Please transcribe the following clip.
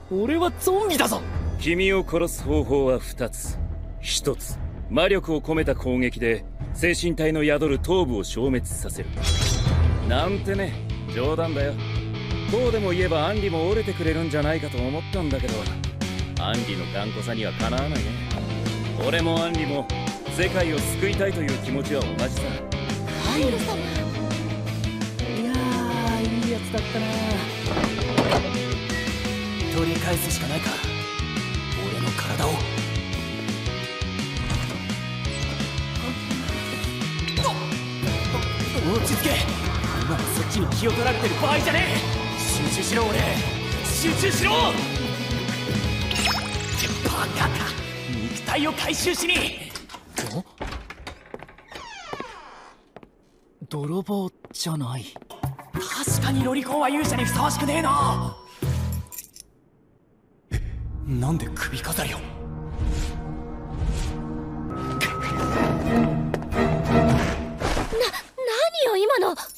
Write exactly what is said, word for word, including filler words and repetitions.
俺はゾンビだぞ。 君を殺す方法はふたつ。ひとつ、魔力を込めた攻撃で精神体の宿る頭部を消滅させる。なんてね、冗談だよ。こうでも言えばアンリも折れてくれるんじゃないかと思ったんだけど、アンリの頑固さにはかなわないね。俺もアンリも世界を救いたいという気持ちは同じさ。 アイル様。 いやー、いいやつだったな。取り返すしかないか、俺の体を。落ち着け。今はそっちに気を取られてる場合じゃねえ。集中しろ俺、集中しろ。バカか、肉体を回収しに。泥棒じゃない。確かにロリコンは勇者にふさわしくねえな。なんで首飾りを。な、 何よ今の。